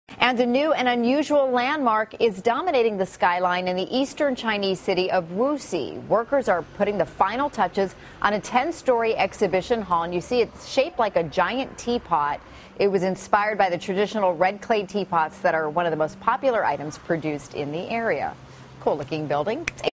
And a new and unusual landmark is dominating the skyline in the eastern Chinese city of Wuxi. Workers are putting the final touches on a 10-story exhibition hall, and you see it's shaped like a giant teapot. It was inspired by the traditional red clay teapots that are one of the most popular items produced in the area. Cool-looking building.